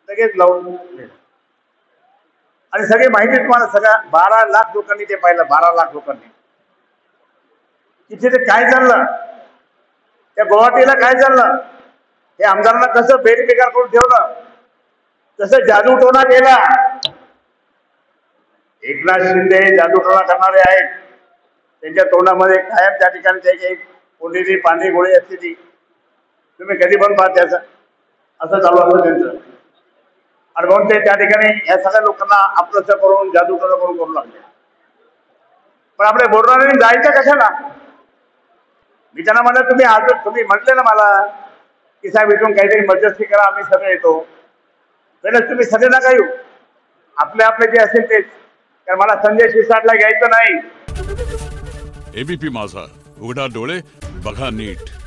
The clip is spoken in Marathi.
लगेच लावून दिलं. आणि सगळी माहिती तुम्हाला सगळ्या 12 लाख लोकांनी ते पाहिलं. 12 लाख लोकांनी की तिथे काय चाललं, त्या गुवाहाटीला काय चाललं, हे आमदारांना कसं बेकार करून ठेवलं, कसं जादूटोणा केला. एकनाथ शिंदे जादूटोणा करणारे आहेत. त्यांच्या तोंडामध्ये कायम त्या ठिकाणी त्याची एक कोंडीची पांढरी गोळी असते ती तुम्ही कधी पण पाहा त्याचं असं चालू असतं त्यांचं. आणि म्हणून ते त्या ठिकाणी या सगळ्या लोकांना आपलंसं करून जादूटोणा करू लागले. पण आपल्या बोलणाऱ्यांनी जायचं कशाला? मी त्यांना म्हणलं तुम्ही आज तुम्ही म्हटले ना मला की साहेब इथून काहीतरी मध्यस्थी करा, आम्ही सगळे येतो. पहिलं तुम्ही सगळे नका येऊ, आपले आपले जे असेल तेच, कारण मला संजय शिरसाटला घ्यायचं नाही. एबीपी माझा, उघडा डोळे बघा नीट.